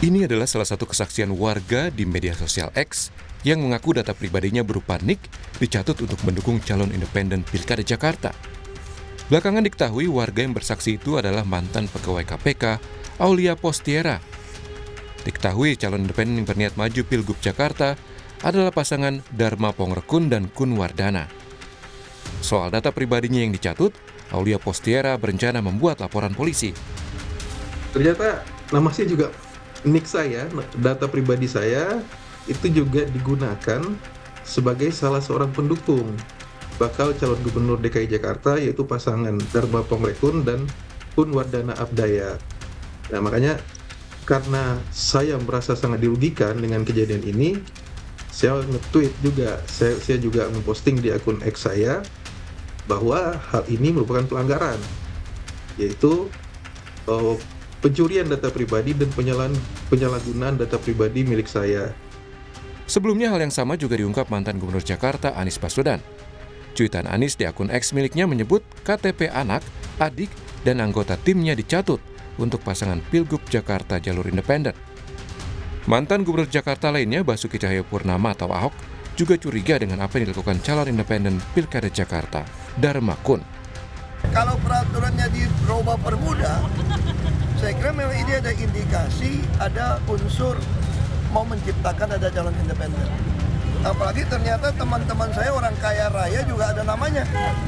Ini adalah salah satu kesaksian warga di media sosial X yang mengaku data pribadinya berupa NIK dicatut untuk mendukung calon independen Pilkada Jakarta. Belakangan diketahui warga yang bersaksi itu adalah mantan pegawai KPK, Aulia Postiera. Diketahui calon independen yang berniat maju Pilgub Jakarta adalah pasangan Dharma Pongrekun dan Kun Wardana. Soal data pribadinya yang dicatut, Aulia Postiera berencana membuat laporan polisi. Ternyata nama saya juga NIK saya, data pribadi saya itu juga digunakan sebagai salah seorang pendukung bakal calon gubernur DKI Jakarta, yaitu pasangan Dharma Pongrekun dan Kun Wardana Abdaya. Nah, makanya karena saya merasa sangat dirugikan dengan kejadian ini, saya nge-tweet juga, saya juga memposting di akun X saya bahwa hal ini merupakan pelanggaran, yaitu pencurian data pribadi dan penyalahgunaan data pribadi milik saya. Sebelumnya hal yang sama juga diungkap mantan Gubernur Jakarta Anies Baswedan. Cuitan Anies di akun X miliknya menyebut KTP anak, adik, dan anggota timnya dicatut untuk pasangan Pilgub Jakarta jalur independen. Mantan Gubernur Jakarta lainnya Basuki Cahayapurnama atau Ahok juga curiga dengan apa yang dilakukan calon independen Pilkada Jakarta, Dharma Kun. Kalau peraturannya dirubah permudah, saya kira memang ini ada indikasi, ada unsur mau menciptakan ada calon independen. Apalagi ternyata teman-teman saya orang kaya raya juga ada namanya.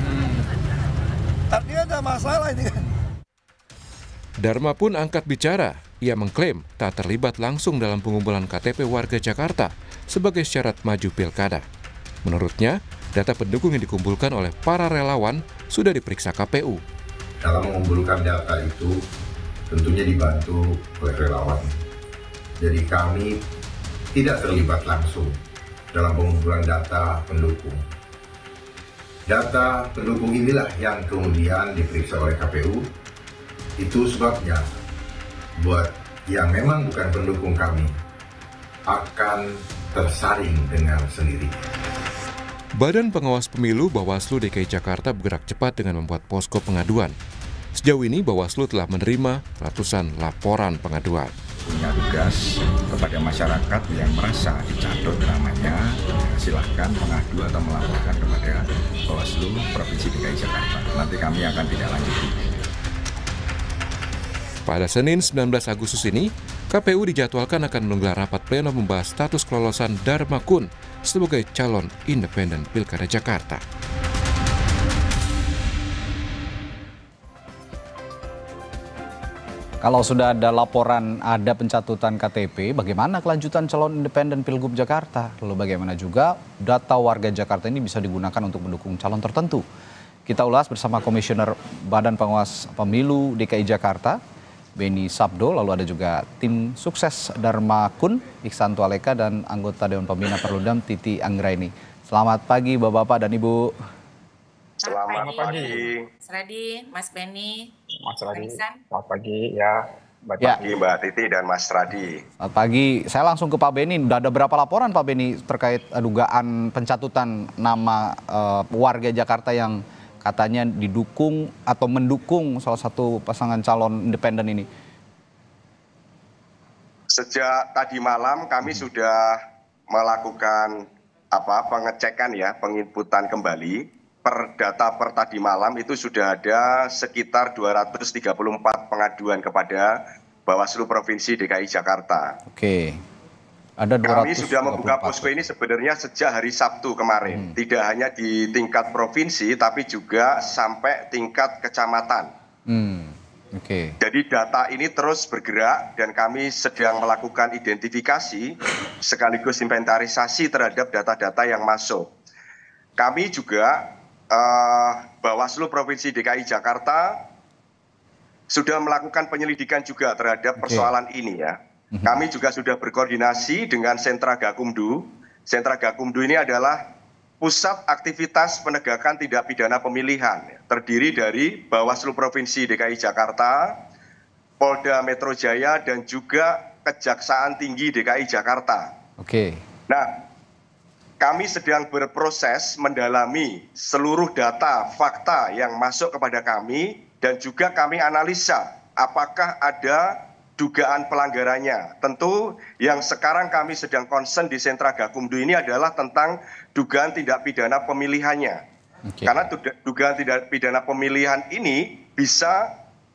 Artinya ada masalah ini kan. Dharma pun angkat bicara. Ia mengklaim tak terlibat langsung dalam pengumpulan KTP warga Jakarta sebagai syarat maju pilkada. Menurutnya, data pendukung yang dikumpulkan oleh para relawan sudah diperiksa KPU. Dalam mengumpulkan data itu tentunya dibantu oleh relawan. Jadi kami tidak terlibat langsung dalam pengumpulan data pendukung. Data pendukung inilah yang kemudian diperiksa oleh KPU. Itu sebabnya buat yang memang bukan pendukung kami akan tersaring dengan sendiri. Badan Pengawas Pemilu Bawaslu DKI Jakarta bergerak cepat dengan membuat posko pengaduan. Sejauh ini Bawaslu telah menerima ratusan laporan pengaduan. Punya tugas kepada masyarakat yang merasa dicatut namanya, silahkan mengadu atau melaporkan kepada Bawaslu Provinsi DKI Jakarta. Nanti kami akan tindak lanjuti. Pada Senin 19 Agustus ini, KPU dijadwalkan akan menggelar rapat pleno membahas status kelolosan Dharma Kun sebagai calon independen Pilkada Jakarta. Kalau sudah ada laporan ada pencatutan KTP, bagaimana kelanjutan calon independen Pilgub Jakarta? Lalu bagaimana juga data warga Jakarta ini bisa digunakan untuk mendukung calon tertentu? Kita ulas bersama Komisioner Badan Pengawas Pemilu DKI Jakarta, Beni Sabdo, lalu ada juga tim sukses Dharma Kun, Iksan Tualeka, dan anggota Dewan Pembina Perludem Titi Anggraini. Selamat pagi Bapak-Bapak dan Ibu. Selamat pagi. Mas Radi, Mas Beni, Mas Radi. Iksan. Selamat pagi ya. Pagi Mbak Titi dan Mas Radi. Selamat pagi, saya langsung ke Pak Beni. Udah ada berapa laporan Pak Beni terkait dugaan pencatutan nama warga Jakarta yang katanya didukung atau mendukung salah satu pasangan calon independen ini? Sejak tadi malam kami sudah melakukan pengecekan ya, penginputan kembali. Per data per tadi malam itu sudah ada sekitar 234 pengaduan kepada Bawaslu Provinsi DKI Jakarta. Oke. Ada 244. Kami sudah membuka posko ini sebenarnya sejak hari Sabtu kemarin. Tidak hanya di tingkat provinsi, tapi juga sampai tingkat kecamatan. Oke. Jadi data ini terus bergerak dan kami sedang melakukan identifikasi sekaligus inventarisasi terhadap data-data yang masuk. Kami juga, Bawaslu Provinsi DKI Jakarta, sudah melakukan penyelidikan juga terhadap persoalan ini ya. Kami juga sudah berkoordinasi dengan Sentra Gakumdu. Sentra Gakumdu ini adalah pusat aktivitas penegakan tindak pidana pemilihan. Terdiri dari Bawaslu Provinsi DKI Jakarta, Polda Metro Jaya, dan juga Kejaksaan Tinggi DKI Jakarta. Oke. Nah, kami sedang berproses mendalami seluruh data, fakta yang masuk kepada kami, dan juga kami analisa apakah ada dugaan pelanggarannya. Tentu yang sekarang kami sedang concern di Sentra Gakumdu ini adalah tentang dugaan tindak pidana pemilihannya. Karena dugaan tindak pidana pemilihan ini bisa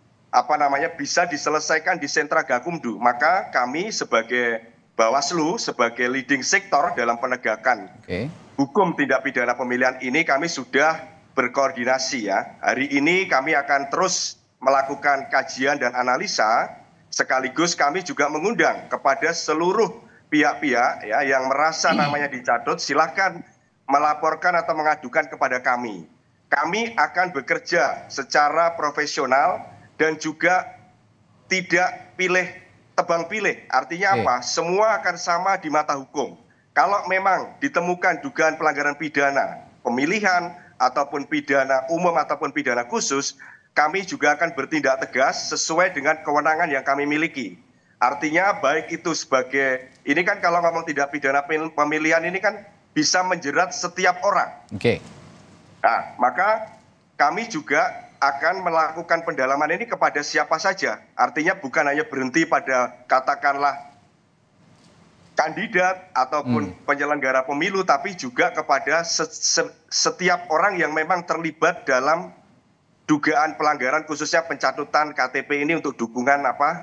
bisa diselesaikan di Sentra Gakumdu. Maka kami sebagai Bawaslu, sebagai leading sektor dalam penegakan hukum tindak pidana pemilihan ini, kami sudah berkoordinasi ya. Hari ini kami akan terus melakukan kajian dan analisa, sekaligus kami juga mengundang kepada seluruh pihak-pihak ya yang merasa namanya dicatut, silakan melaporkan atau mengadukan kepada kami. Kami akan bekerja secara profesional dan juga tidak tebang pilih. Artinya apa? Semua akan sama di mata hukum. Kalau memang ditemukan dugaan pelanggaran pidana pemilihan ataupun pidana umum ataupun pidana khusus, kami juga akan bertindak tegas sesuai dengan kewenangan yang kami miliki. Artinya baik itu sebagai, ini kan kalau ngomong tidak pidana pemilihan ini kan bisa menjerat setiap orang. Nah, maka kami juga akan melakukan pendalaman ini kepada siapa saja. Artinya bukan hanya berhenti pada katakanlah kandidat ataupun penyelenggara pemilu, tapi juga kepada setiap orang yang memang terlibat dalam dugaan pelanggaran, khususnya pencatutan KTP ini untuk dukungan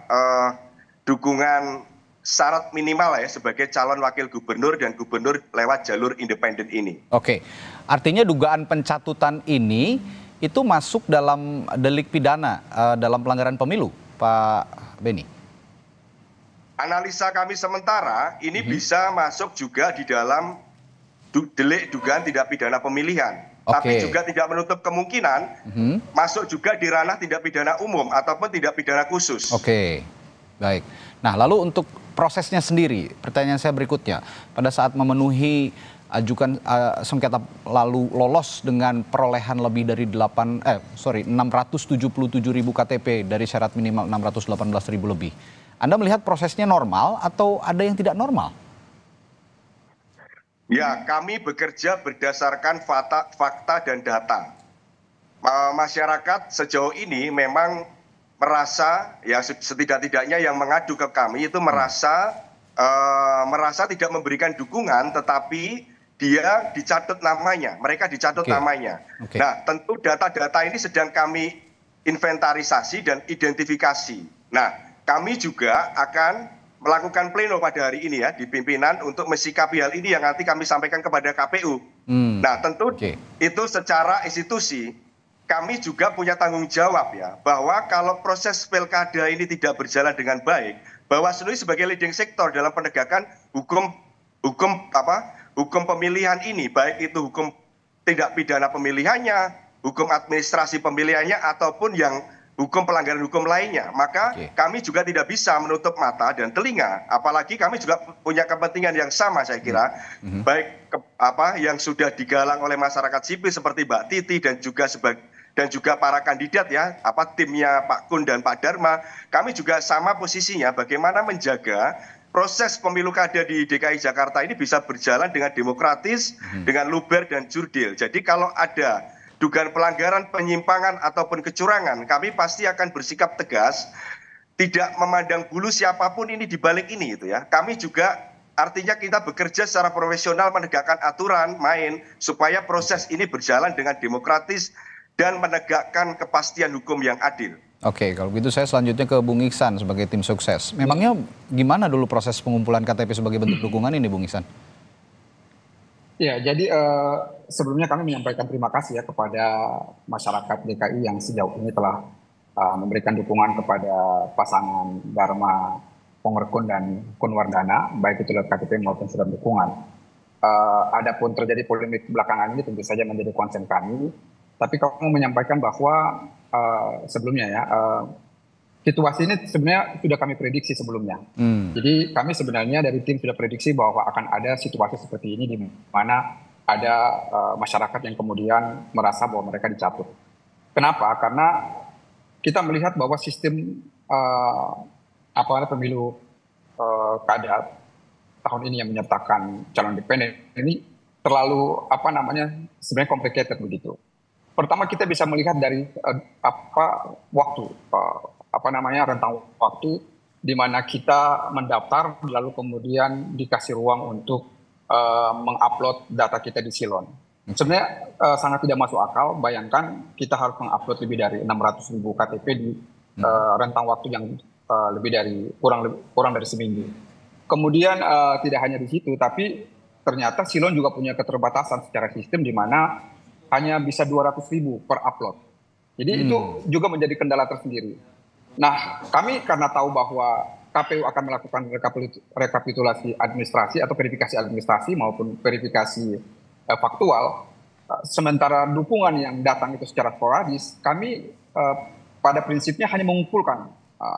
dukungan syarat minimal ya sebagai calon wakil gubernur dan gubernur lewat jalur independen ini. Oke, artinya dugaan pencatutan ini itu masuk dalam delik pidana dalam pelanggaran pemilu, Pak Beni? Analisa kami sementara ini bisa masuk juga di dalam delik dugaan tidak pidana pemilihan. Tapi juga tidak menutup kemungkinan masuk juga di ranah tindak pidana umum ataupun tidak pidana khusus. Baik. Nah, lalu untuk prosesnya sendiri, pertanyaan saya berikutnya, pada saat memenuhi ajukan sengketa lalu lolos dengan perolehan lebih dari 677.000 KTP dari syarat minimal 618.000 lebih. Anda melihat prosesnya normal atau ada yang tidak normal? Ya, kami bekerja berdasarkan fakta dan data. Masyarakat sejauh ini memang merasa, ya setidak-tidaknya yang mengadu ke kami itu merasa tidak memberikan dukungan, tetapi dia dicatut namanya, mereka dicatut namanya. Nah, tentu data-data ini sedang kami inventarisasi dan identifikasi. Nah, kami juga akan melakukan pleno pada hari ini ya di pimpinan untuk mensikapi hal ini yang nanti kami sampaikan kepada KPU. Nah, tentu itu secara institusi kami juga punya tanggung jawab ya, bahwa kalau proses pilkada ini tidak berjalan dengan baik, Bawaslu sebagai leading sektor dalam penegakan hukum pemilihan ini, baik itu hukum tindak pidana pemilihannya, hukum administrasi pemilihannya, ataupun yang hukum pelanggaran hukum lainnya, maka kami juga tidak bisa menutup mata dan telinga, apalagi kami juga punya kepentingan yang sama saya kira, baik yang sudah digalang oleh masyarakat sipil seperti Mbak Titi dan juga para kandidat ya, timnya Pak Kun dan Pak Dharma, kami juga sama posisinya bagaimana menjaga proses pemilu kada di DKI Jakarta ini bisa berjalan dengan demokratis, dengan luber dan jurdil. Jadi kalau ada dugaan pelanggaran, penyimpangan ataupun kecurangan, kami pasti akan bersikap tegas, tidak memandang bulu siapapun ini di balik ini itu ya. Kami juga artinya kita bekerja secara profesional menegakkan aturan main supaya proses ini berjalan dengan demokratis dan menegakkan kepastian hukum yang adil. Oke, kalau begitu saya selanjutnya ke Bung Iksan sebagai tim sukses. Memangnya gimana dulu proses pengumpulan KTP sebagai bentuk dukungan ini, Bung Iksan? Ya, jadi sebelumnya kami menyampaikan terima kasih ya kepada masyarakat DKI yang sejauh ini telah memberikan dukungan kepada pasangan Dharma Pongrekun dan Kun Wardana, baik itu lewat KTP maupun surat dukungan. Adapun terjadi polemik belakangan ini tentu saja menjadi konsen kami, tapi kami menyampaikan bahwa sebelumnya ya, situasi ini sebenarnya sudah kami prediksi sebelumnya. Jadi kami sebenarnya dari tim sudah prediksi bahwa akan ada situasi seperti ini di mana ada masyarakat yang kemudian merasa bahwa mereka dicatut. Kenapa? Karena kita melihat bahwa sistem pemilu kada tahun ini yang menyertakan calon independen ini terlalu sebenarnya complicated begitu. Pertama kita bisa melihat dari waktu rentang waktu di mana kita mendaftar lalu kemudian dikasih ruang untuk mengupload data kita di Silon. Sebenarnya sangat tidak masuk akal. Bayangkan kita harus mengupload lebih dari 600.000 KTP di rentang waktu yang lebih dari kurang dari seminggu. Kemudian tidak hanya di situ, tapi ternyata Silon juga punya keterbatasan secara sistem di mana hanya bisa 200.000 per upload. Jadi itu juga menjadi kendala tersendiri. Nah, kami karena tahu bahwa KPU akan melakukan rekapitulasi administrasi atau verifikasi administrasi maupun verifikasi faktual, sementara dukungan yang datang itu secara sporadis, kami pada prinsipnya hanya mengumpulkan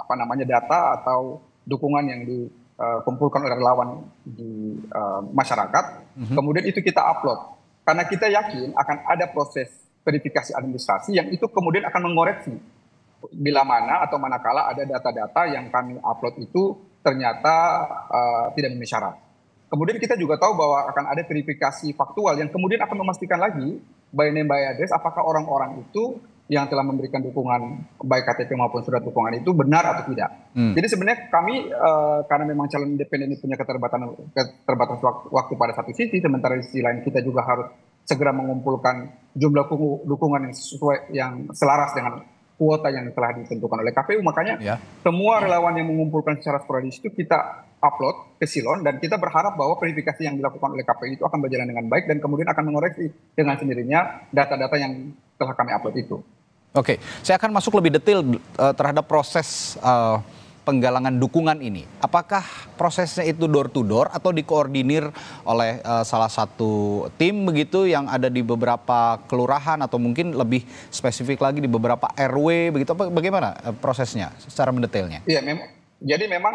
data atau dukungan yang dikumpulkan oleh relawan di masyarakat, kemudian itu kita upload. Karena kita yakin akan ada proses verifikasi administrasi yang itu kemudian akan mengoreksi bila mana atau manakala ada data-data yang kami upload itu ternyata tidak memenuhi syarat. Kemudian kita juga tahu bahwa akan ada verifikasi faktual yang kemudian akan memastikan lagi by name by address apakah orang-orang itu yang telah memberikan dukungan baik KTP maupun surat dukungan itu benar atau tidak. Jadi sebenarnya kami karena memang calon independen ini punya keterbatasan waktu pada satu sisi, sementara di sisi lain kita juga harus segera mengumpulkan jumlah dukungan yang sesuai, yang selaras dengan kuota yang telah ditentukan oleh KPU. Makanya semua relawan yang mengumpulkan secara sporadis itu kita upload ke Silon dan kita berharap bahwa verifikasi yang dilakukan oleh KPU itu akan berjalan dengan baik dan kemudian akan mengoreksi dengan sendirinya data-data yang telah kami upload itu. Oke, saya akan masuk lebih detail terhadap proses penggalangan dukungan ini. Apakah prosesnya itu door to door atau dikoordinir oleh salah satu tim begitu yang ada di beberapa kelurahan atau mungkin lebih spesifik lagi di beberapa RW begitu? Bagaimana prosesnya secara mendetailnya? Iya, jadi memang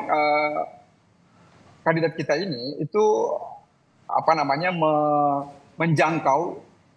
kandidat kita ini itu menjangkau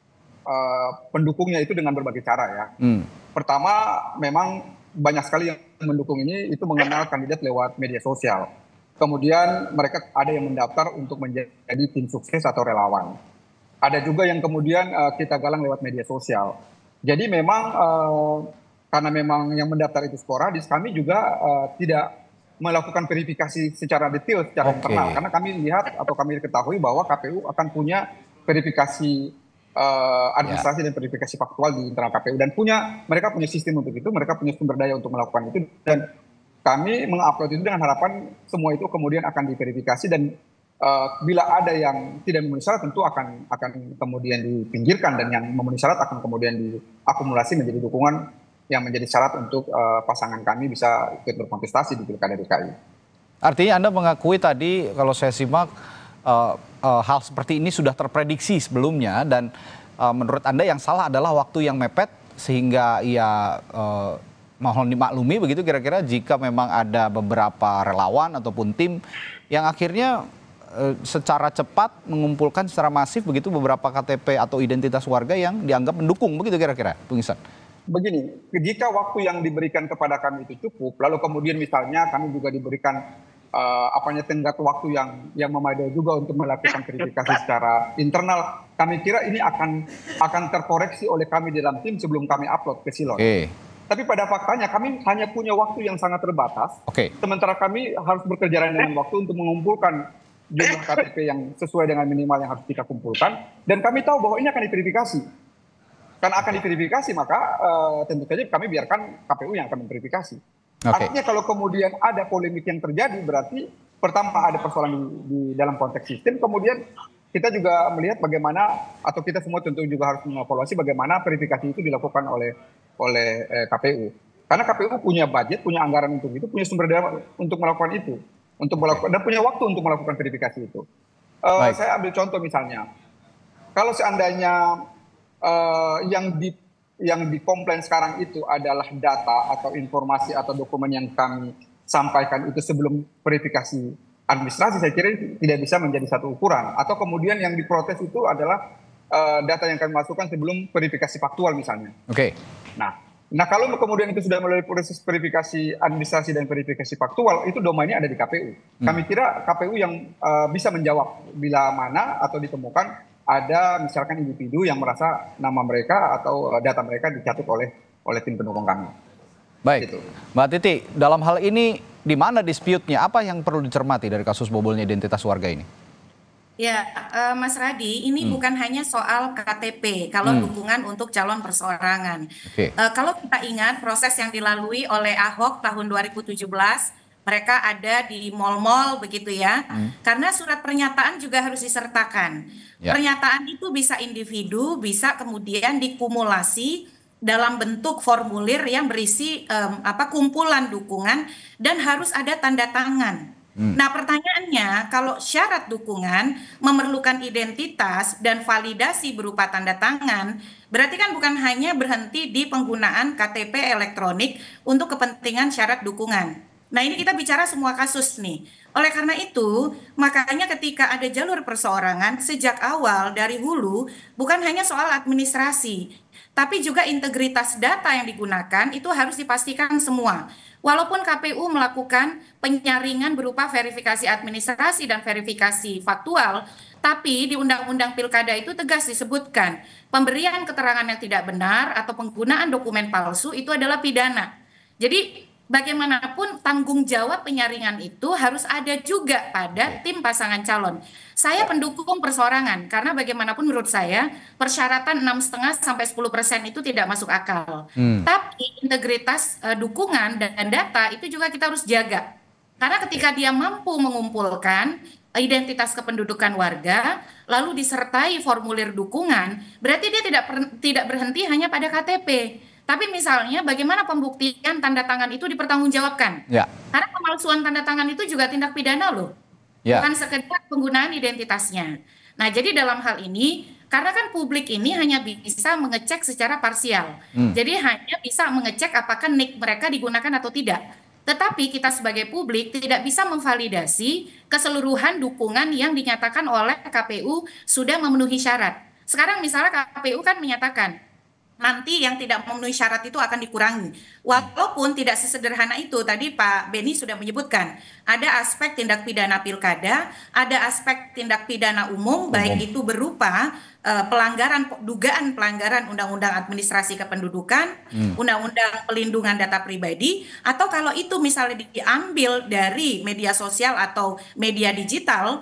pendukungnya itu dengan berbagai cara ya. Pertama, memang banyak sekali yang mendukung ini itu mengenal kandidat lewat media sosial. Kemudian mereka ada yang mendaftar untuk menjadi tim sukses atau relawan. Ada juga yang kemudian kita galang lewat media sosial. Jadi memang karena memang yang mendaftar itu sporadis, kami juga tidak melakukan verifikasi secara detail, secara internal. Karena kami lihat atau kami ketahui bahwa KPU akan punya verifikasi administrasi dan verifikasi faktual di internal KPU dan mereka punya sistem untuk itu, mereka punya sumber daya untuk melakukan itu dan kami mengupload itu dengan harapan semua itu kemudian akan diverifikasi dan bila ada yang tidak memenuhi syarat tentu akan kemudian dipinggirkan dan yang memenuhi syarat akan kemudian diakumulasi menjadi dukungan yang menjadi syarat untuk pasangan kami bisa ikut berkontestasi di Pilkada DKI. Artinya Anda mengakui tadi kalau saya simak hal seperti ini sudah terprediksi sebelumnya dan menurut Anda yang salah adalah waktu yang mepet sehingga ia mohon dimaklumi begitu kira-kira jika memang ada beberapa relawan ataupun tim yang akhirnya secara cepat mengumpulkan secara masif begitu beberapa KTP atau identitas warga yang dianggap mendukung begitu kira-kira, Bung Ihsan. Begini, jika waktu yang diberikan kepada kami itu cukup, lalu kemudian misalnya kami juga diberikan tenggat waktu yang memadai juga untuk melakukan verifikasi secara internal, kami kira ini akan terkoreksi oleh kami dalam tim sebelum kami upload ke Silon. Tapi pada faktanya kami hanya punya waktu yang sangat terbatas, sementara kami harus bekerja dengan waktu untuk mengumpulkan jumlah KTP yang sesuai dengan minimal yang harus kita kumpulkan, dan kami tahu bahwa ini akan diverifikasi. Karena akan diverifikasi maka tentu saja kami biarkan KPU yang akan memverifikasi. Artinya kalau kemudian ada polemik yang terjadi berarti pertama ada persoalan di dalam konteks sistem, kemudian kita juga melihat bagaimana atau kita semua tentu juga harus mengevaluasi bagaimana verifikasi itu dilakukan oleh KPU. Karena KPU punya budget, punya anggaran untuk itu, punya sumber daya untuk melakukan itu, dan punya waktu untuk melakukan verifikasi itu. Saya ambil contoh misalnya, kalau seandainya yang dikomplain sekarang itu adalah data atau informasi atau dokumen yang kami sampaikan itu sebelum verifikasi administrasi, saya kira tidak bisa menjadi satu ukuran. Atau kemudian yang diprotes itu adalah data yang kami masukkan sebelum verifikasi faktual misalnya. Nah kalau kemudian itu sudah melalui proses verifikasi administrasi dan verifikasi faktual, itu domainnya ada di KPU. Kami kira KPU yang bisa menjawab bila mana atau ditemukan ada misalkan individu yang merasa nama mereka atau data mereka dicatut oleh tim pendukung kami. Baik, gitu. Mbak Titi, dalam hal ini di mana dispute-nya? Apa yang perlu dicermati dari kasus bobolnya identitas warga ini? Ya, Mas Radi, ini bukan hanya soal KTP, kalau dukungan untuk calon perseorangan. Kalau kita ingat proses yang dilalui oleh Ahok tahun 2017, mereka ada di mal-mal begitu ya, karena surat pernyataan juga harus disertakan. Pernyataan itu bisa individu, bisa kemudian dikumulasi dalam bentuk formulir yang berisi kumpulan dukungan dan harus ada tanda tangan. Nah, pertanyaannya, kalau syarat dukungan memerlukan identitas dan validasi berupa tanda tangan, berarti kan bukan hanya berhenti di penggunaan KTP elektronik untuk kepentingan syarat dukungan. Nah, ini kita bicara semua kasus nih. Oleh karena itu, makanya ketika ada jalur perseorangan sejak awal dari hulu, bukan hanya soal administrasi, tapi juga integritas data yang digunakan itu harus dipastikan semua. Walaupun KPU melakukan penyaringan berupa verifikasi administrasi dan verifikasi faktual, tapi di Undang-Undang Pilkada itu tegas disebutkan pemberian keterangan yang tidak benar atau penggunaan dokumen palsu itu adalah pidana. Jadi bagaimanapun tanggung jawab penyaringan itu harus ada juga pada tim pasangan calon. Saya pendukung perseorangan karena bagaimanapun menurut saya persyaratan 6,5 sampai 10% itu tidak masuk akal. Tapi integritas dukungan dan data itu juga kita harus jaga. Karena ketika dia mampu mengumpulkan identitas kependudukan warga, lalu disertai formulir dukungan, berarti dia tidak berhenti hanya pada KTP. Tapi misalnya bagaimana pembuktian tanda tangan itu dipertanggungjawabkan? Karena pemalsuan tanda tangan itu juga tindak pidana loh. Bukan sekedar penggunaan identitasnya. Nah, jadi dalam hal ini, karena kan publik ini hanya bisa mengecek secara parsial. Jadi hanya bisa mengecek apakah NIK mereka digunakan atau tidak. Tetapi kita sebagai publik tidak bisa memvalidasi keseluruhan dukungan yang dinyatakan oleh KPU sudah memenuhi syarat. Sekarang misalnya KPU kan menyatakan, nanti yang tidak memenuhi syarat itu akan dikurangi. Walaupun tidak sesederhana itu, tadi Pak Beni sudah menyebutkan, ada aspek tindak pidana pilkada, ada aspek tindak pidana umum, baik itu berupa dugaan pelanggaran Undang-Undang Administrasi Kependudukan, Undang-Undang Pelindungan Data Pribadi, atau kalau itu misalnya diambil dari media sosial atau media digital,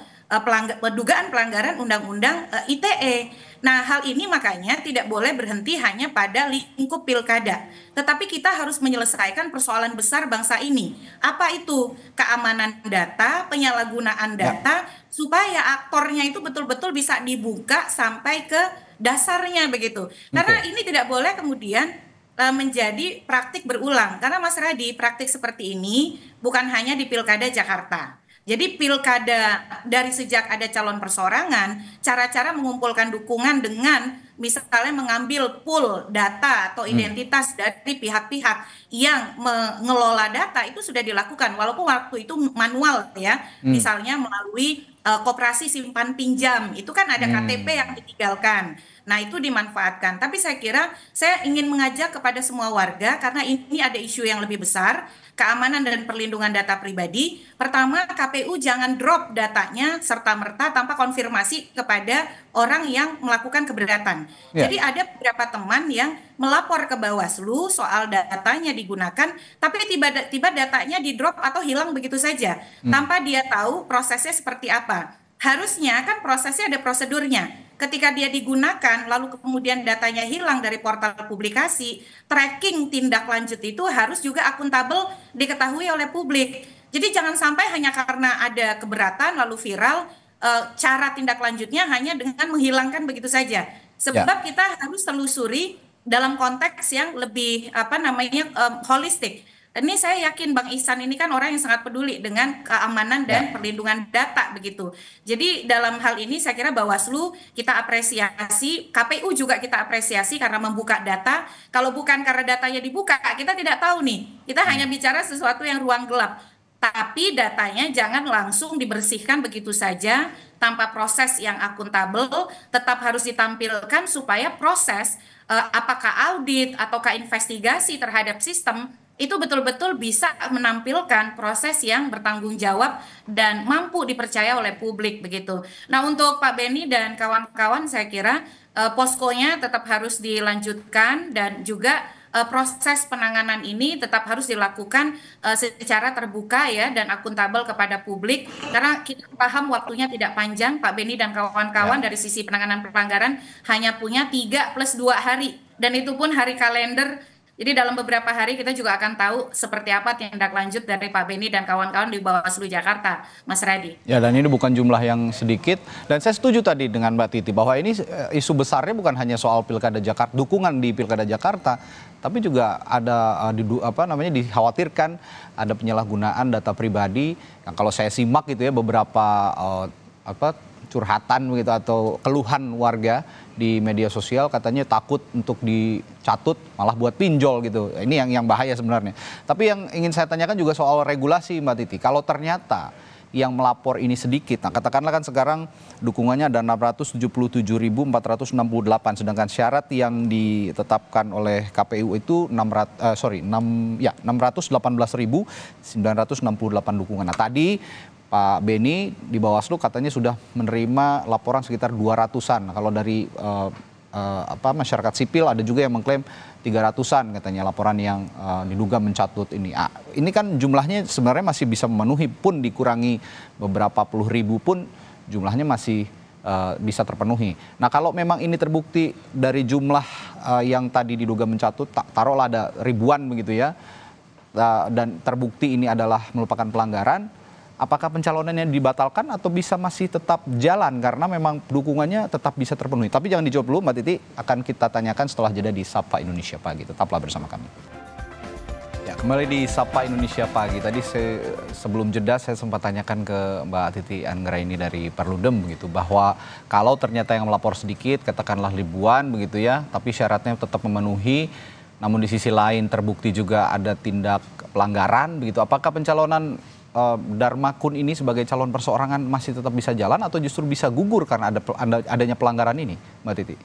dugaan pelanggaran Undang-Undang ITE. Nah, hal ini makanya tidak boleh berhenti hanya pada lingkup pilkada. Tetapi kita harus menyelesaikan persoalan besar bangsa ini. Apa itu? Keamanan data, penyalahgunaan data, supaya aktornya itu betul-betul bisa dibuka sampai ke dasarnya begitu. Karena ini tidak boleh kemudian menjadi praktik berulang. Karena Mas Radi, praktik seperti ini bukan hanya di Pilkada Jakarta. Jadi pilkada dari sejak ada calon perseorangan, cara-cara mengumpulkan dukungan dengan misalnya mengambil pool data atau identitas dari pihak-pihak yang mengelola data itu sudah dilakukan, walaupun waktu itu manual ya, misalnya melalui koperasi simpan pinjam, itu kan ada KTP yang ditinggalkan. Nah, itu dimanfaatkan. Tapi saya kira saya ingin mengajak kepada semua warga karena ini ada isu yang lebih besar, keamanan dan perlindungan data pribadi. Pertama, KPU jangan drop datanya serta-merta tanpa konfirmasi kepada orang yang melakukan keberatan. Jadi ada beberapa teman yang melapor ke Bawaslu soal datanya digunakan, tapi tiba-tiba datanya di drop atau hilang begitu saja, tanpa dia tahu prosesnya seperti apa. Harusnya kan prosesnya ada prosedurnya. Ketika dia digunakan, lalu kemudian datanya hilang dari portal publikasi, tracking tindak lanjut itu harus juga akuntabel diketahui oleh publik. Jadi jangan sampai hanya karena ada keberatan lalu viral, cara tindak lanjutnya hanya dengan menghilangkan begitu saja. Sebab kita harus telusuri dalam konteks yang lebih holistik. Ini saya yakin Bang Ihsan ini kan orang yang sangat peduli dengan keamanan dan perlindungan data begitu. Jadi dalam hal ini saya kira Bawaslu kita apresiasi, KPU juga kita apresiasi karena membuka data. Kalau bukan karena datanya dibuka, kita tidak tahu nih. Kita hanya bicara sesuatu yang ruang gelap. Tapi datanya jangan langsung dibersihkan begitu saja tanpa proses yang akuntabel, tetap harus ditampilkan supaya proses apakah audit ataukah investigasi terhadap sistem itu betul-betul bisa menampilkan proses yang bertanggung jawab dan mampu dipercaya oleh publik begitu. Nah, untuk Pak Beni dan kawan-kawan saya kira poskonya tetap harus dilanjutkan dan juga proses penanganan ini tetap harus dilakukan secara terbuka ya dan akuntabel kepada publik, karena kita paham waktunya tidak panjang. Pak Beni dan kawan-kawan dari sisi penanganan pelanggaran hanya punya 3+2 hari, dan itu pun hari kalender. Jadi dalam beberapa hari kita juga akan tahu seperti apa tindak lanjut dari Pak Beni dan kawan-kawan di Bawaslu Jakarta, Mas Radi. Ya, dan ini bukan jumlah yang sedikit. Dan saya setuju tadi dengan Mbak Titi bahwa ini isu besarnya bukan hanya soal Pilkada Jakarta, dukungan di Pilkada Jakarta, tapi juga ada dikhawatirkan ada penyalahgunaan data pribadi. Yang kalau saya simak gitu ya beberapa curhatan begitu atau keluhan warga di media sosial, katanya takut untuk dicatut malah buat pinjol gitu. Ini yang bahaya sebenarnya. Tapi yang ingin saya tanyakan juga soal regulasi, Mbak Titi. Kalau ternyata yang melapor ini sedikit, nah katakanlah kan sekarang dukungannya ada 677.468, sedangkan syarat yang ditetapkan oleh KPU itu 618.968 dukungan. Nah tadi Pak Beni di Bawaslu katanya sudah menerima laporan sekitar 200-an. Kalau dari masyarakat sipil ada juga yang mengklaim 300-an katanya laporan yang diduga mencatut ini. Ini kan jumlahnya sebenarnya masih bisa memenuhi, pun dikurangi beberapa puluh ribu pun jumlahnya masih bisa terpenuhi. Nah kalau memang ini terbukti dari jumlah yang tadi diduga mencatut, taruhlah ada ribuan begitu ya, dan terbukti ini adalah merupakan pelanggaran, apakah pencalonannya dibatalkan atau bisa masih tetap jalan karena memang dukungannya tetap bisa terpenuhi? Tapi jangan dijawab dulu, Mbak Titi, akan kita tanyakan setelah jeda di Sapa Indonesia Pagi. Tetaplah bersama kami. Ya, kembali di Sapa Indonesia Pagi. Tadi sebelum jeda saya sempat tanyakan ke Mbak Titi Anggraini dari Perludem begitu, bahwa kalau ternyata yang melapor sedikit, katakanlah ribuan begitu ya, tapi syaratnya tetap memenuhi, namun di sisi lain terbukti juga ada tindak pelanggaran begitu, apakah pencalonan Dharma Kun ini sebagai calon perseorangan masih tetap bisa jalan atau justru bisa gugur karena adanya pelanggaran ini, Mbak Titi?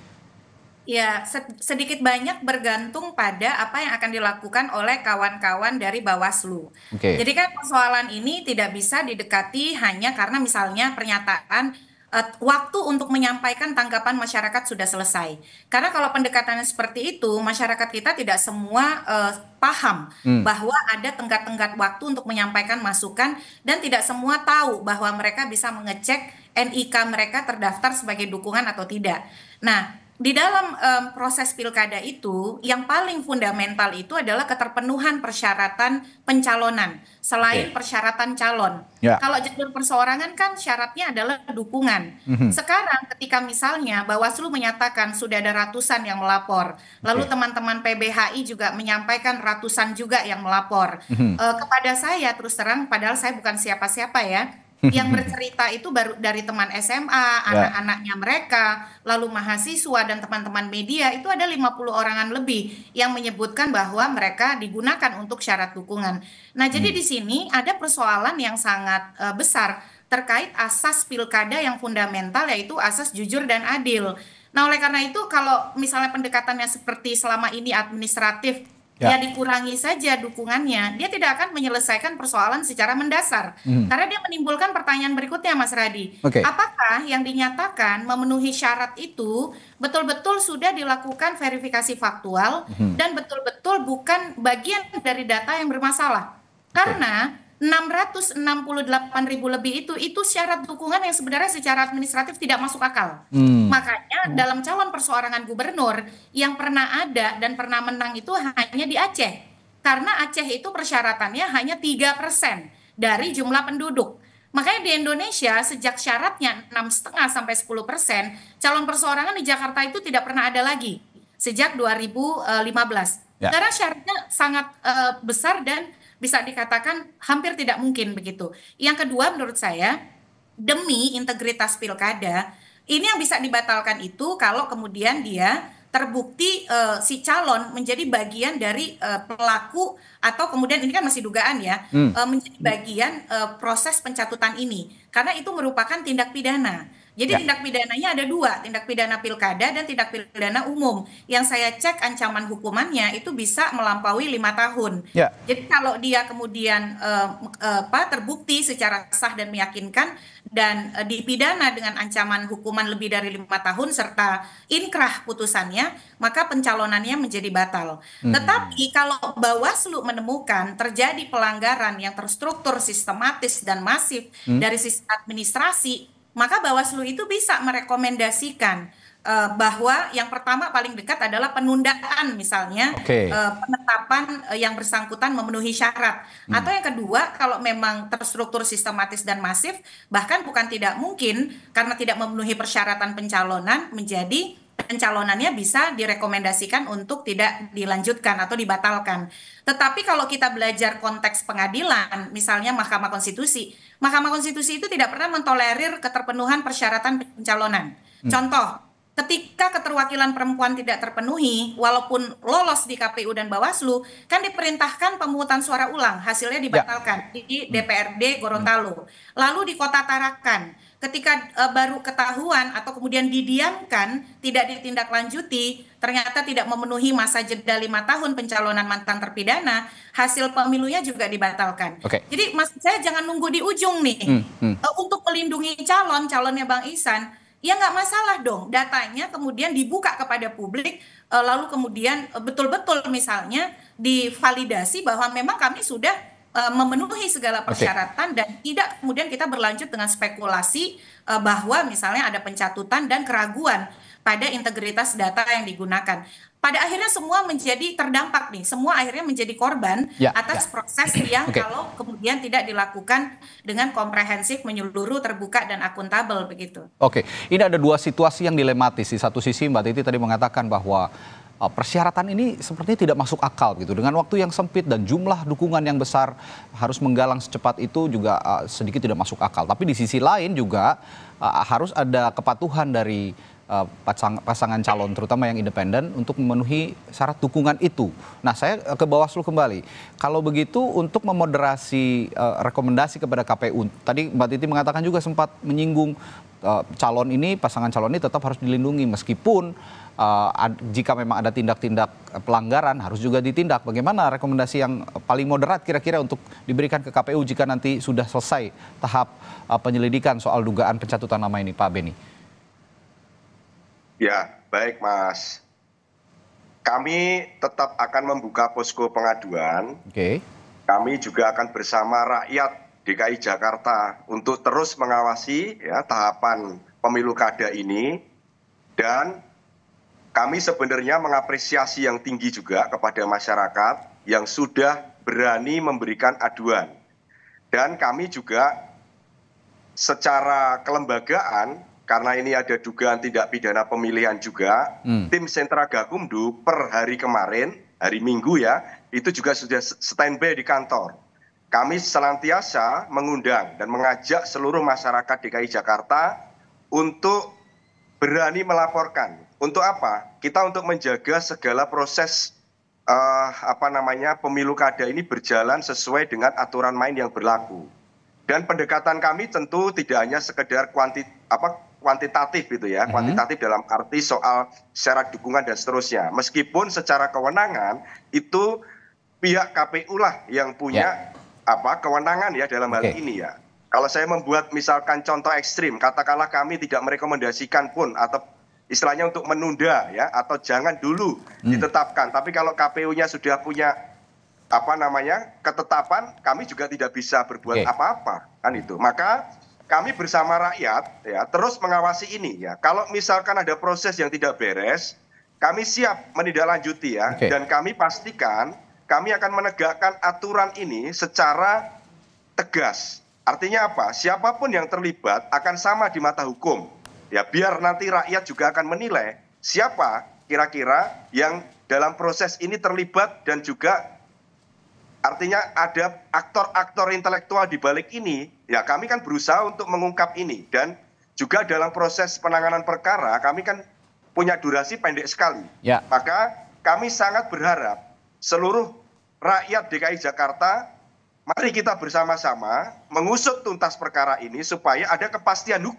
Ya, sedikit banyak bergantung pada apa yang akan dilakukan oleh kawan-kawan dari Bawaslu. Jadi kan persoalan ini tidak bisa didekati hanya karena misalnya pernyataan waktu untuk menyampaikan tanggapan masyarakat sudah selesai. Karena kalau pendekatannya seperti itu, masyarakat kita tidak semua paham bahwa ada tenggat-tenggat waktu untuk menyampaikan masukan, dan tidak semua tahu bahwa mereka bisa mengecek NIK mereka terdaftar sebagai dukungan atau tidak. Nah, di dalam proses pilkada itu, yang paling fundamental itu adalah keterpenuhan persyaratan pencalonan, selain persyaratan calon. Kalau jalur perseorangan kan syaratnya adalah dukungan. Sekarang ketika misalnya Bawaslu menyatakan sudah ada ratusan yang melapor, lalu teman-teman PBHI juga menyampaikan ratusan juga yang melapor. Kepada saya terus terang, padahal saya bukan siapa-siapa ya, yang bercerita itu baru dari teman SMA, anak-anaknya mereka, lalu mahasiswa dan teman-teman media, itu ada 50 orangan lebih yang menyebutkan bahwa mereka digunakan untuk syarat dukungan. Nah, jadi di sini ada persoalan yang sangat besar terkait asas pilkada yang fundamental, yaitu asas jujur dan adil. Nah, oleh karena itu kalau misalnya pendekatannya seperti selama ini administratif, ya dikurangi saja dukungannya, dia tidak akan menyelesaikan persoalan secara mendasar. Karena dia menimbulkan pertanyaan berikutnya, Mas Radi. Apakah yang dinyatakan memenuhi syarat itu betul-betul sudah dilakukan verifikasi faktual dan betul-betul bukan bagian dari data yang bermasalah? Karena 668.000 lebih itu syarat dukungan yang sebenarnya secara administratif tidak masuk akal. Makanya dalam calon perseorangan gubernur yang pernah ada dan pernah menang itu hanya di Aceh. Karena Aceh itu persyaratannya hanya 3% dari jumlah penduduk. Makanya di Indonesia sejak syaratnya 6,5 sampai 10%, calon perseorangan di Jakarta itu tidak pernah ada lagi sejak 2015. Karena syaratnya sangat besar dan bisa dikatakan hampir tidak mungkin begitu. Yang kedua, menurut saya, demi integritas pilkada, ini yang bisa dibatalkan itu kalau kemudian dia terbukti si calon menjadi bagian dari pelaku, atau kemudian ini kan masih dugaan ya, menjadi bagian proses pencatutan ini. Karena itu merupakan tindak pidana. Jadi tindak pidananya ada dua, tindak pidana pilkada dan tindak pidana umum. Yang saya cek ancaman hukumannya itu bisa melampaui 5 tahun. Jadi kalau dia kemudian terbukti secara sah dan meyakinkan dan dipidana dengan ancaman hukuman lebih dari 5 tahun serta inkrah putusannya, maka pencalonannya menjadi batal. Tetapi kalau Bawaslu menemukan terjadi pelanggaran yang terstruktur, sistematis dan masif dari sisi administrasi, maka Bawaslu itu bisa merekomendasikan bahwa yang pertama paling dekat adalah penundaan misalnya penetapan yang bersangkutan memenuhi syarat. Atau yang kedua, kalau memang terstruktur, sistematis dan masif, bahkan bukan tidak mungkin karena tidak memenuhi persyaratan pencalonan, menjadi pencalonannya bisa direkomendasikan untuk tidak dilanjutkan atau dibatalkan. Tetapi kalau kita belajar konteks pengadilan, misalnya Mahkamah Konstitusi itu tidak pernah mentolerir keterpenuhan persyaratan pencalonan. Contoh, ketika keterwakilan perempuan tidak terpenuhi, walaupun lolos di KPU dan Bawaslu, kan diperintahkan pemungutan suara ulang, hasilnya dibatalkan di DPRD Gorontalo. Lalu di Kota Tarakan, ketika baru ketahuan atau kemudian didiamkan, tidak ditindaklanjuti, ternyata tidak memenuhi masa jeda 5 tahun pencalonan mantan terpidana, hasil pemilunya juga dibatalkan. Jadi maksud saya jangan nunggu di ujung nih. Untuk melindungi calonnya Bang Ihsan, ya nggak masalah dong, datanya kemudian dibuka kepada publik, lalu kemudian betul-betul misalnya divalidasi bahwa memang kami sudah memenuhi segala persyaratan dan tidak kemudian kita berlanjut dengan spekulasi bahwa misalnya ada pencatutan dan keraguan pada integritas data yang digunakan. Pada akhirnya semua menjadi terdampak nih, semua akhirnya menjadi korban atas proses yang kalau kemudian tidak dilakukan dengan komprehensif, menyeluruh, terbuka dan akuntabel begitu. Ini ada dua situasi yang dilematis. Di satu sisi Mbak Titi tadi mengatakan bahwa persyaratan ini sepertinya tidak masuk akal gitu. Dengan waktu yang sempit dan jumlah dukungan yang besar harus menggalang secepat itu juga sedikit tidak masuk akal. Tapi di sisi lain juga harus ada kepatuhan dari pasangan calon terutama yang independen untuk memenuhi syarat dukungan itu. Nah, saya ke Bawaslu kembali. Kalau begitu untuk memoderasi rekomendasi kepada KPU, tadi Mbak Titi mengatakan juga sempat menyinggung pasangan calon ini tetap harus dilindungi meskipun jika memang ada tindak-tindak pelanggaran harus juga ditindak. Bagaimana rekomendasi yang paling moderat kira-kira untuk diberikan ke KPU jika nanti sudah selesai tahap penyelidikan soal dugaan pencatutan nama ini, Pak Beni? Ya, baik Mas. Kami tetap akan membuka posko pengaduan. Kami juga akan bersama rakyat DKI Jakarta untuk terus mengawasi tahapan pemilu kada ini. Dan kami sebenarnya mengapresiasi yang tinggi juga kepada masyarakat yang sudah berani memberikan aduan. Dan kami juga secara kelembagaan, karena ini ada dugaan tindak pidana pemilihan juga, tim Sentra Gakumdu per hari kemarin, hari Minggu ya, itu juga sudah standby di kantor. Kami senantiasa mengundang dan mengajak seluruh masyarakat DKI Jakarta untuk berani melaporkan. Untuk apa? Kita untuk menjaga segala proses pemilu kada ini berjalan sesuai dengan aturan main yang berlaku. Dan pendekatan kami tentu tidak hanya sekedar kuantitatif gitu ya, kuantitatif dalam arti soal syarat dukungan dan seterusnya. Meskipun secara kewenangan itu pihak KPU lah yang punya kewenangan ya dalam hal ini ya. Kalau saya membuat misalkan contoh ekstrim, katakanlah kami tidak merekomendasikan pun atau istilahnya untuk menunda ya atau jangan dulu ditetapkan. Tapi kalau KPU-nya sudah punya ketetapan, kami juga tidak bisa berbuat apa-apa kan itu. Maka kami bersama rakyat ya terus mengawasi ini ya. Kalau misalkan ada proses yang tidak beres, kami siap menindaklanjuti ya. Dan kami pastikan kami akan menegakkan aturan ini secara tegas. Artinya apa? Siapapun yang terlibat akan sama di mata hukum. Ya biar nanti rakyat juga akan menilai siapa kira-kira yang dalam proses ini terlibat dan juga artinya ada aktor-aktor intelektual di balik ini, ya kami kan berusaha untuk mengungkap ini. Dan juga dalam proses penanganan perkara, kami kan punya durasi pendek sekali. Maka kami sangat berharap seluruh rakyat DKI Jakarta, mari kita bersama-sama mengusut tuntas perkara ini supaya ada kepastian hukum.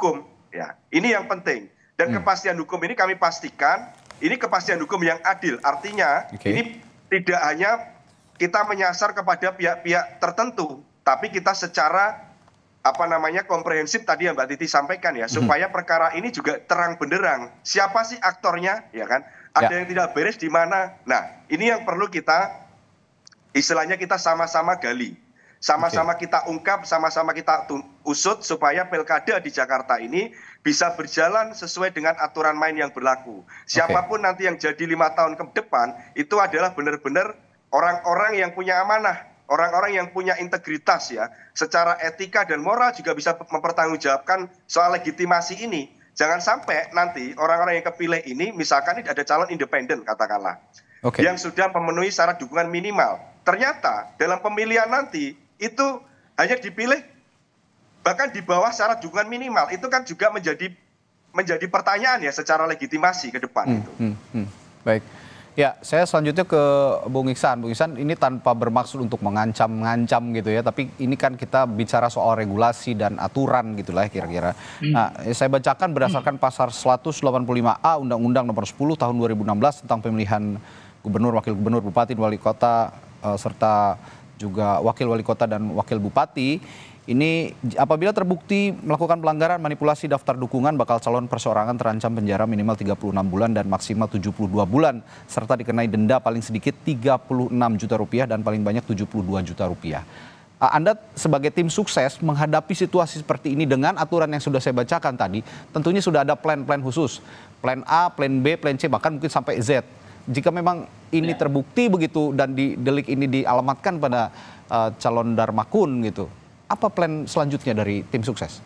Ya, ini yang penting. Dan kepastian hukum ini kami pastikan, ini kepastian hukum yang adil. Artinya ini tidak hanya kita menyasar kepada pihak-pihak tertentu, tapi kita secara komprehensif tadi yang Mbak Titi sampaikan ya, supaya perkara ini juga terang benderang. Siapa sih aktornya, ya kan? Ada yang tidak beres di mana? Nah, ini yang perlu kita, istilahnya kita sama-sama gali, sama-sama kita ungkap, sama-sama kita usut supaya pilkada di Jakarta ini bisa berjalan sesuai dengan aturan main yang berlaku. Siapapun nanti yang jadi 5 tahun ke depan itu adalah benar-benar orang-orang yang punya amanah. Orang-orang yang punya integritas ya, secara etika dan moral juga bisa mempertanggungjawabkan soal legitimasi ini. Jangan sampai nanti orang-orang yang kepilih ini, misalkan ada calon independen katakanlah, yang sudah memenuhi syarat dukungan minimal. Ternyata dalam pemilihan nanti itu hanya dipilih bahkan di bawah syarat dukungan minimal. Itu kan juga menjadi pertanyaan ya secara legitimasi ke depan itu. Baik. Ya, saya selanjutnya ke Bung Iksan. Bung Iksan, ini tanpa bermaksud untuk mengancam gitu ya, tapi ini kan kita bicara soal regulasi dan aturan gitulah kira-kira. Nah, saya bacakan berdasarkan pasal 185A Undang-Undang Nomor 10 Tahun 2016 tentang pemilihan gubernur, wakil gubernur, bupati, wali kota, serta juga wakil wali kota dan wakil bupati. Ini apabila terbukti melakukan pelanggaran manipulasi daftar dukungan, bakal calon perseorangan terancam penjara minimal 36 bulan dan maksimal 72 bulan, serta dikenai denda paling sedikit 36 juta rupiah dan paling banyak 72 juta rupiah. Anda sebagai tim sukses menghadapi situasi seperti ini dengan aturan yang sudah saya bacakan tadi, tentunya sudah ada plan-plan khusus. Plan A, plan B, plan C, bahkan mungkin sampai Z. Jika memang ini terbukti begitu dan delik ini dialamatkan pada calon Darmakun gitu, apa plan selanjutnya dari tim sukses?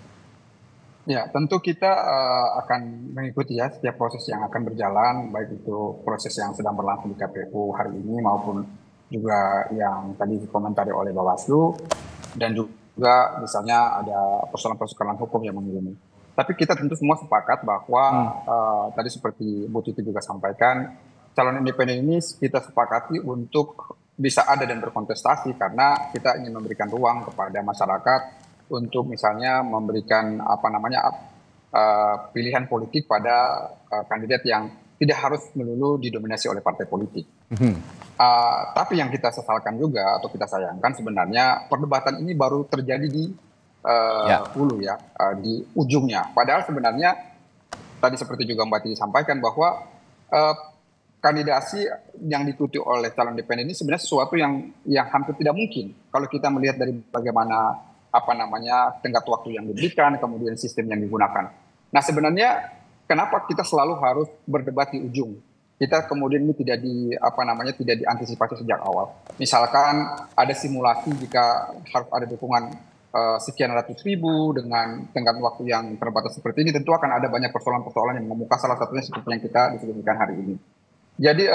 Ya, tentu kita akan mengikuti ya setiap proses yang akan berjalan, baik itu proses yang sedang berlangsung di KPU hari ini maupun juga yang tadi dikomentari oleh Bawaslu, dan juga misalnya ada persoalan-persoalan hukum yang mengiringi. Tapi kita tentu semua sepakat bahwa tadi seperti Bu Titi juga sampaikan, calon independen ini kita sepakati untuk bisa ada dan berkontestasi karena kita ingin memberikan ruang kepada masyarakat untuk misalnya memberikan pilihan politik pada kandidat yang tidak harus melulu didominasi oleh partai politik. Tapi yang kita sesalkan juga atau kita sayangkan sebenarnya perdebatan ini baru terjadi di hulu di ujungnya. Padahal sebenarnya tadi seperti juga Mbak Titi sampaikan bahwa kandidasi yang diikuti oleh calon independen ini sebenarnya sesuatu yang hampir tidak mungkin kalau kita melihat dari bagaimana tenggat waktu yang diberikan, kemudian sistem yang digunakan. Nah, sebenarnya kenapa kita selalu harus berdebat di ujung? Kita kemudian ini tidak diantisipasi sejak awal. Misalkan ada simulasi jika harus ada dukungan sekian ratus ribu dengan tenggat waktu yang terbatas seperti ini, tentu akan ada banyak persoalan-persoalan yang mengemuka, salah satunya seperti yang kita diskusikan hari ini. Jadi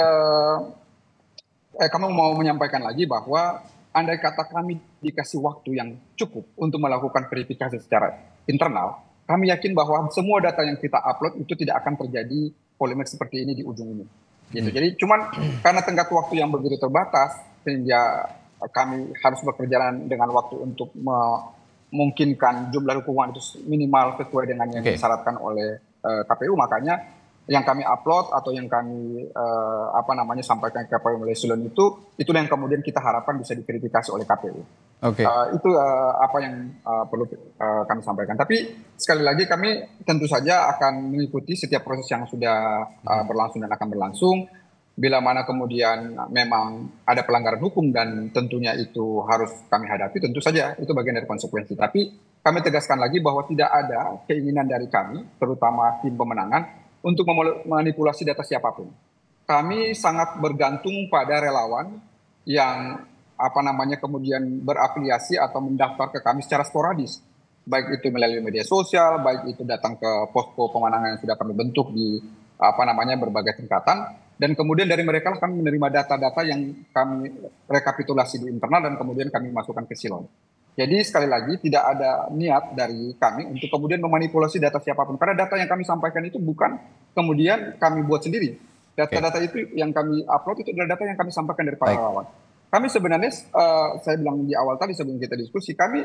kami mau menyampaikan lagi bahwa andai kata kami dikasih waktu yang cukup untuk melakukan verifikasi secara internal, kami yakin bahwa semua data yang kita upload itu tidak akan terjadi polemik seperti ini di ujung ini. Gitu. Jadi cuman karena tenggat waktu yang begitu terbatas, sehingga kami harus bekerja dengan waktu untuk memungkinkan jumlah dukungan itu minimal sesuai dengan yang disyaratkan oleh KPU, makanya yang kami upload atau yang kami sampaikan ke KPU melalui Silon itulah yang kemudian kita harapkan bisa diverifikasi oleh KPU. Itu apa yang perlu kami sampaikan. Tapi sekali lagi kami tentu saja akan mengikuti setiap proses yang sudah berlangsung dan akan berlangsung. Bila mana kemudian memang ada pelanggaran hukum dan tentunya itu harus kami hadapi, tentu saja itu bagian dari konsekuensi. Tapi kami tegaskan lagi bahwa tidak ada keinginan dari kami, terutama tim pemenangan, untuk memanipulasi data siapapun. Kami sangat bergantung pada relawan yang kemudian berafiliasi atau mendaftar ke kami secara sporadis. Baik itu melalui media sosial, baik itu datang ke posko pemenangan yang sudah kami bentuk di berbagai tingkatan, dan kemudian dari mereka kami menerima data-data yang kami rekapitulasi di internal dan kemudian kami masukkan ke Silon. Jadi sekali lagi tidak ada niat dari kami untuk kemudian memanipulasi data siapapun. Karena data yang kami sampaikan itu bukan kemudian kami buat sendiri. Data-data itu yang kami upload itu adalah data yang kami sampaikan dari para relawan. Kami sebenarnya, saya bilang di awal tadi sebelum kita diskusi, kami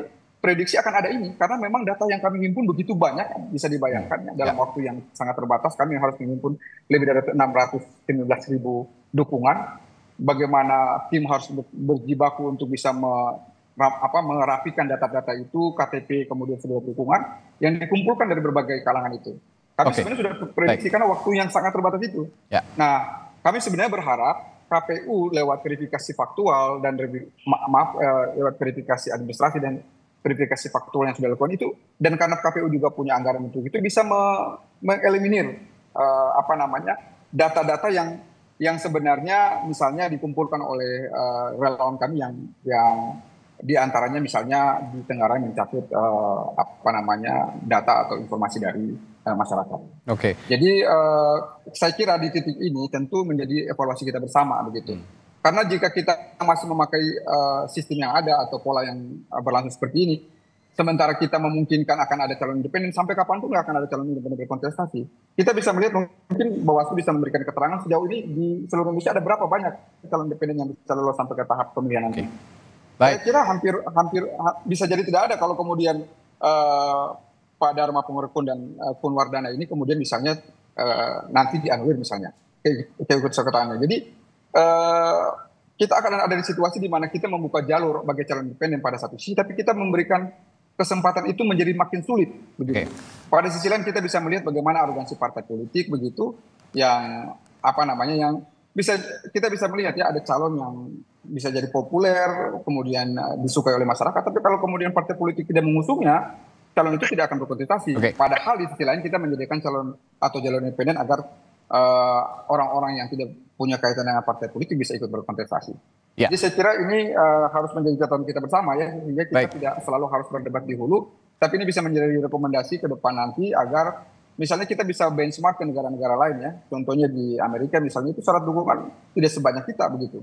prediksi akan ada ini karena memang data yang kami himpun begitu banyak, bisa dibayangkan dalam waktu yang sangat terbatas kami harus menghimpun lebih dari 619.000 dukungan. Bagaimana tim harus berjibaku untuk bisa merapikan data-data itu, KTP kemudian sudah dukungan yang dikumpulkan dari berbagai kalangan itu. Kami sebenarnya sudah prediksi karena waktu yang sangat terbatas itu. Nah, kami sebenarnya berharap KPU lewat verifikasi faktual dan lewat verifikasi administrasi dan verifikasi faktual yang sudah dilakukan itu, dan karena KPU juga punya anggaran untuk itu, bisa mengeliminir data-data yang sebenarnya misalnya dikumpulkan oleh relawan kami yang diantaranya misalnya di Tenggarang mencatut data atau informasi dari masyarakat. Jadi saya kira di titik ini tentu menjadi evaluasi kita bersama begitu. Karena jika kita masih memakai sistem yang ada atau pola yang berlangsung seperti ini, sementara kita memungkinkan akan ada calon independen, sampai kapanpun nggak akan ada calon independen berkontestasi. Kita bisa melihat mungkin Bawaslu bisa memberikan keterangan sejauh ini di seluruh Indonesia ada berapa banyak calon independen yang bisa lolos sampai ke tahap pemilihan nanti. Saya kira hampir bisa jadi tidak ada kalau kemudian Pak Dharma Pengerkun dan Kun Wardana ini kemudian misalnya nanti dianulir misalnya keikutsertaannya. Jadi kita akan ada di situasi di mana kita membuka jalur bagi calon independen pada satu sisi, tapi kita memberikan kesempatan itu menjadi makin sulit. Begitu. Pada sisi lain kita bisa melihat bagaimana arogansi partai politik begitu, yang yang kita bisa melihat ya ada calon yang bisa jadi populer, kemudian disukai oleh masyarakat, tapi kalau kemudian partai politik tidak mengusungnya, calon itu tidak akan berkontestasi. Padahal di sisi lain kita menjadikan calon atau jalur independen agar orang-orang yang tidak punya kaitan dengan partai politik bisa ikut berkontestasi. Jadi saya kira ini harus menjadi catatan kita bersama ya, sehingga kita tidak selalu harus berdebat di hulu, tapi ini bisa menjadi rekomendasi ke depan nanti agar misalnya kita bisa benchmark ke negara-negara lain ya. Contohnya di Amerika misalnya itu syarat dukungan tidak sebanyak kita begitu.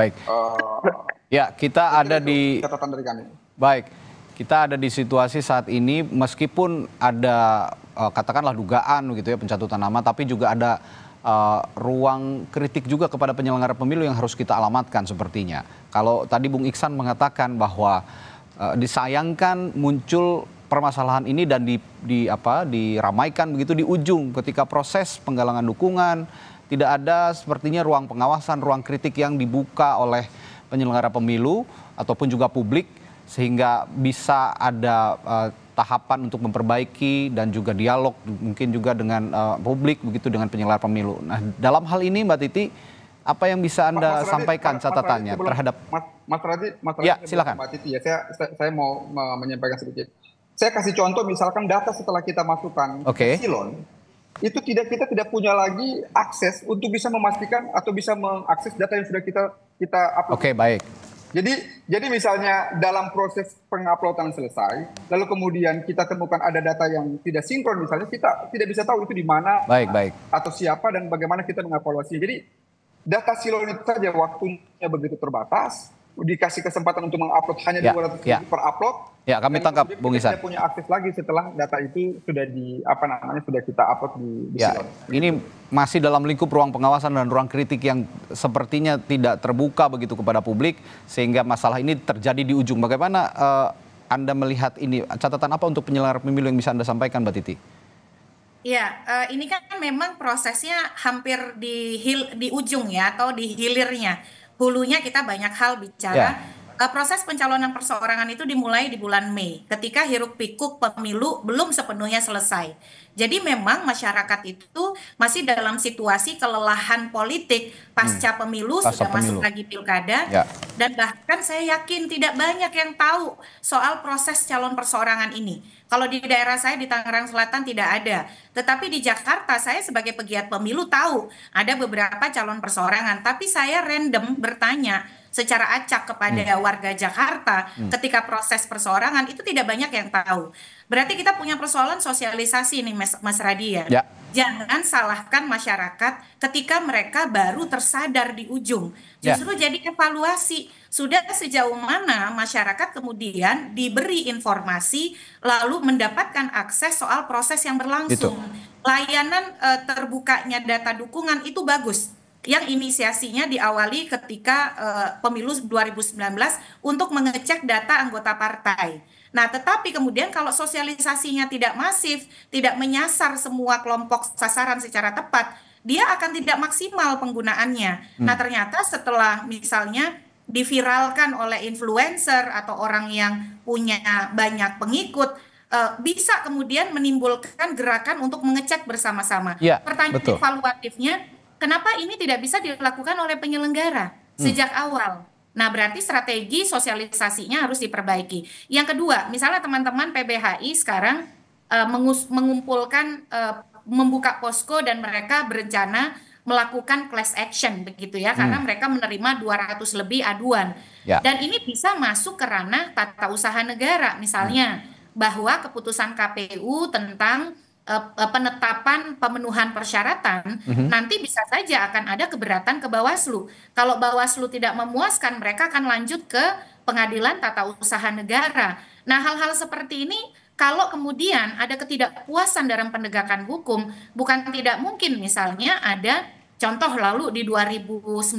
Kita ada di catatan dari kami. Kita ada di situasi saat ini meskipun ada katakanlah dugaan gitu ya pencatutan nama, tapi juga ada ruang kritik juga kepada penyelenggara pemilu yang harus kita alamatkan sepertinya. Kalau tadi Bung Iksan mengatakan bahwa disayangkan muncul permasalahan ini dan diramaikan begitu di ujung ketika proses penggalangan dukungan, tidak ada sepertinya ruang pengawasan, ruang kritik yang dibuka oleh penyelenggara pemilu ataupun juga publik sehingga bisa ada tahapan untuk memperbaiki dan juga dialog mungkin juga dengan publik begitu dengan penyelenggara pemilu. Nah, dalam hal ini Mbak Titi, apa yang bisa Anda sampaikan catatannya terhadap Mas Radhi, silakan. Mbak Titi ya, saya mau menyampaikan sedikit. Saya kasih contoh misalkan data setelah kita masukkan silon, itu kita tidak punya lagi akses untuk bisa memastikan atau bisa mengakses data yang sudah kita upload. Jadi misalnya dalam proses penguploadan selesai, lalu kemudian kita temukan ada data yang tidak sinkron misalnya, kita tidak bisa tahu itu di mana atau siapa dan bagaimana kita mengevaluasinya. Jadi data silon itu saja waktunya begitu terbatas, dikasih kesempatan untuk mengupload hanya 200.000 per upload. Kami tangkap Bung Iksan. Kita punya akses lagi setelah data itu sudah sudah kita upload di silon. Ini masih dalam lingkup ruang pengawasan dan ruang kritik yang sepertinya tidak terbuka begitu kepada publik sehingga masalah ini terjadi di ujung. Bagaimana Anda melihat ini? Catatan apa untuk penyelenggara pemilu yang bisa Anda sampaikan, Mbak Titi? Ini kan memang prosesnya hampir di ujung ya atau di hilirnya. Hulunya kita banyak hal bicara. Proses pencalonan perseorangan itu dimulai di bulan Mei ketika hiruk pikuk pemilu belum sepenuhnya selesai. Jadi memang masyarakat itu masih dalam situasi kelelahan politik pasca pemilu, sudah masuk lagi pilkada, dan bahkan saya yakin tidak banyak yang tahu soal proses calon perseorangan ini. Kalau di daerah saya di Tangerang Selatan tidak ada, tetapi di Jakarta saya sebagai pegiat pemilu tahu ada beberapa calon perseorangan, tapi saya random bertanya secara acak kepada warga Jakarta ketika proses perseorangan itu tidak banyak yang tahu. Berarti kita punya persoalan sosialisasi nih Mas Radhi ya. Jangan salahkan masyarakat ketika mereka baru tersadar di ujung. Justru jadi evaluasi sudah sejauh mana masyarakat kemudian diberi informasi lalu mendapatkan akses soal proses yang berlangsung. Layanan terbukanya data dukungan itu bagus. yang inisiasinya diawali ketika pemilu 2019 untuk mengecek data anggota partai. Nah, tetapi kemudian kalau sosialisasinya tidak masif, tidak menyasar semua kelompok sasaran secara tepat, dia akan tidak maksimal penggunaannya. Nah, ternyata setelah misalnya diviralkan oleh influencer atau orang yang punya banyak pengikut, bisa kemudian menimbulkan gerakan untuk mengecek bersama-sama. Ya, pertanyaan betul. evaluatifnya, kenapa ini tidak bisa dilakukan oleh penyelenggara sejak awal? Nah, berarti strategi sosialisasinya harus diperbaiki. Yang kedua, misalnya teman-teman PBHI sekarang mengumpulkan, membuka posko dan mereka berencana melakukan class action begitu ya, karena mereka menerima 200 lebih aduan. Ya. Dan ini bisa masuk ke ranah tata usaha negara, misalnya bahwa keputusan KPU tentang penetapan pemenuhan persyaratan nanti bisa saja akan ada keberatan ke Bawaslu. Kalau Bawaslu tidak memuaskan, mereka akan lanjut ke Pengadilan Tata Usaha Negara. Nah, hal-hal seperti ini kalau kemudian ada ketidakpuasan dalam penegakan hukum, bukan tidak mungkin misalnya ada contoh lalu di 2019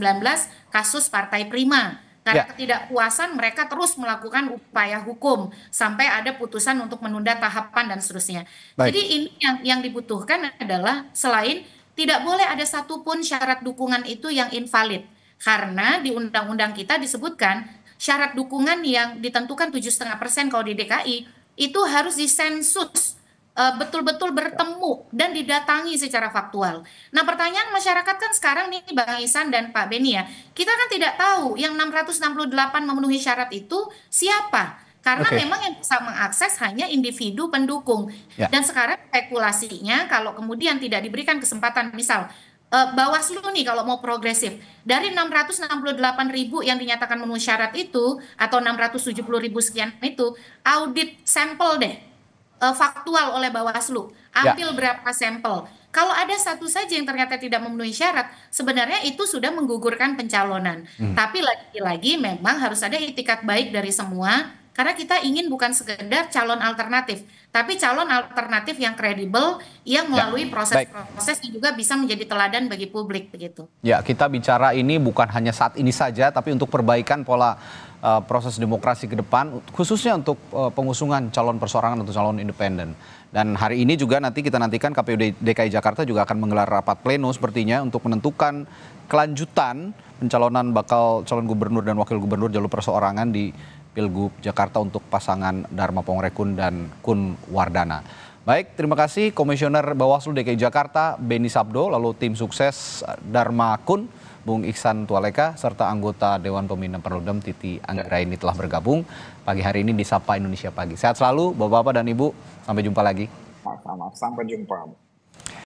kasus Partai Prima. Karena ketidakpuasan mereka terus melakukan upaya hukum sampai ada putusan untuk menunda tahapan dan seterusnya. Jadi ini yang dibutuhkan adalah selain tidak boleh ada satupun syarat dukungan itu yang invalid. Karena di undang-undang kita disebutkan syarat dukungan yang ditentukan 7,5% kalau di DKI itu harus disensus, betul-betul bertemu dan didatangi secara faktual. Nah, pertanyaan masyarakat kan sekarang nih Bang Ihsan dan Pak Beni ya, kita kan tidak tahu yang 668 memenuhi syarat itu siapa. Karena memang yang bisa mengakses hanya individu pendukung. Dan sekarang spekulasinya kalau kemudian tidak diberikan kesempatan, misal Bawaslu nih kalau mau progresif, dari 668.000 yang dinyatakan memenuhi syarat itu, atau 670.000 sekian itu, audit sampel deh. Faktual oleh Bawaslu, ambil berapa sampel. Kalau ada satu saja yang ternyata tidak memenuhi syarat, sebenarnya itu sudah menggugurkan pencalonan. Tapi lagi-lagi memang harus ada itikat baik dari semua, karena kita ingin bukan sekedar calon alternatif, tapi calon alternatif yang kredibel, yang melalui proses-proses yang juga bisa menjadi teladan bagi publik begitu. Ya, kita bicara ini bukan hanya saat ini saja, tapi untuk perbaikan pola proses demokrasi ke depan, khususnya untuk pengusungan calon perseorangan atau calon independen. Dan hari ini juga nanti kita nantikan KPU DKI Jakarta juga akan menggelar rapat pleno sepertinya untuk menentukan kelanjutan pencalonan bakal calon gubernur dan wakil gubernur jalur perseorangan di Pilgub Jakarta untuk pasangan Dharma Pongrekun dan Kun Wardana. Baik, terima kasih Komisioner Bawaslu DKI Jakarta Beni Sabdo, lalu tim sukses Dharma Kun, Bung Ihsan Tualeka, serta anggota Dewan Pembina Perludem Titi Anggraini telah bergabung pagi hari ini di Sapa Indonesia Pagi. Sehat selalu Bapak-Bapak dan Ibu, sampai jumpa lagi. Sampai jumpa.